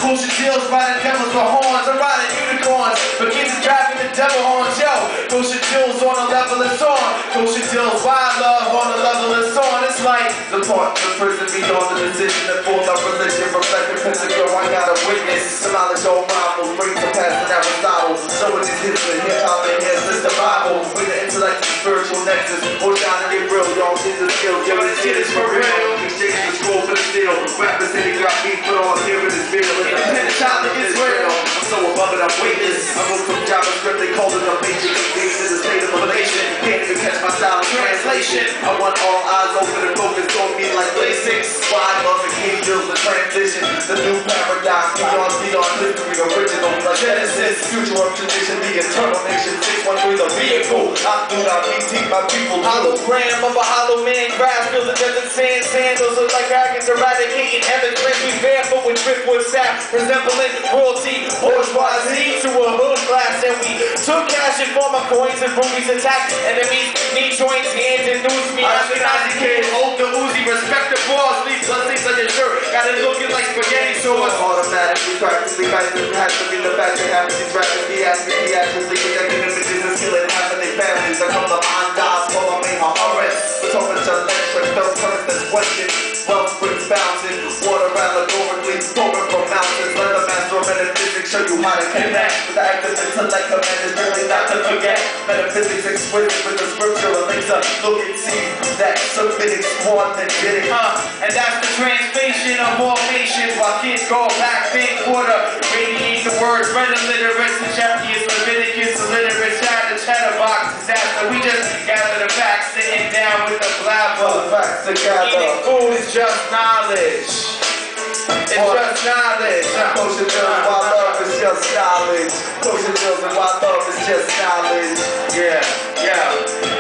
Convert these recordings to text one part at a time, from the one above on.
Pushing deals, riding devils with horns. I'm riding unicorns, but kids are driving the devil horns. Yo, pushing deals on a level it's on. Pushing deals, wild love on a level it's on. It's like the part the prison beyond the decision that falls out religion. Reflecting pentagram, I got a witness. The knowledge on Bible, bring to pass an Aristotle. So it is history, hip-hop and here's the Bible. With the intellect and spiritual nexus. Hold down and get real, y'all see the skills. Yo, this shit is for real. Exchange the scroll for the steel. Rappers say they got beef, but all here in this video. Independent child that gets real. I'm so above it, I'm weightless. I wrote some JavaScript, they call it a basic engaged in the state of elation. Can't even catch my style of translation. I want all eyes open and focused on me like LASIK. Why love and game deals the transition. The new paradigm, beyond history, original like Genesis. Future of tradition, the eternal nation. 613 the vehicle. I do not BT my people. Hologram of a hollow man. Grass fills the desert sand. Sandals look like dragons eradicating heaven. We barefoot with driftwood sap, resembling royalty. Bourgeoisie to a hood glass, and we took cash and former coins and rubies. Attack enemies, knee joints, hands and news me. Ashkenazi kid, hold the Uzi, respect the boss, leave blessings on your shirt. Got it looking like spaghetti sauce. Automatically, practically, it has to be the fact that half of these rappers theatrically connected images and killing half of their families. I call them on-dies, call them a horrors. Talking to electric, don't turn this question. Love springs bouncing, water allegorically, pouring from mountains. Let the master of metaphysics show you how to connect with the active intellect. Command is really not to forget. Metaphysics exquisite with the scripture elixir. Look and see that submitting squad that did it. And that's the translation of all nations. While kids go back, think water, radiate the words, red illiterates, the Jeffries, Leviticus, illiterate, chatterbox, disaster. We just gather the facts, sitting down with the blabber. Eating food is just knowledge. It's just knowledge. Potion deals and wild love is just knowledge. Potion deals and wild love is just knowledge. Yeah.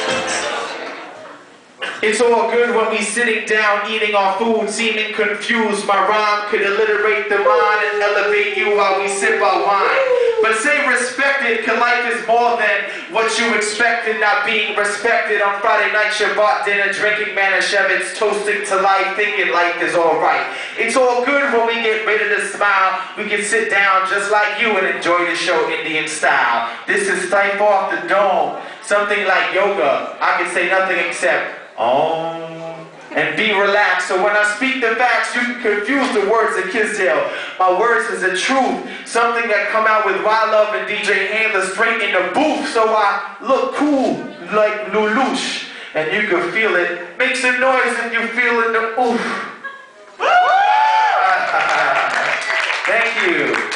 It's all good when we sitting down eating our food, seeming confused. My rhyme could alliterate the mind and elevate you while we sip our wine. But say respected, cause life is more than what you expected. Not being respected on Friday night, Shabbat dinner, drinking Manischewitz, toasting to life, thinking life is alright. It's all good when we get rid of the smile. We can sit down just like you and enjoy the show Indian style. This is Stifle Off the Dome, something like yoga. I can say nothing except and be relaxed. So when I speak the facts, you can confuse the words of Kisdale. My words is the truth, something that come out with Wild Love and DJ Handler straight in the booth. So I look cool like Lelouch, and you can feel it. Make some noise if you feel it. The oof. Thank you.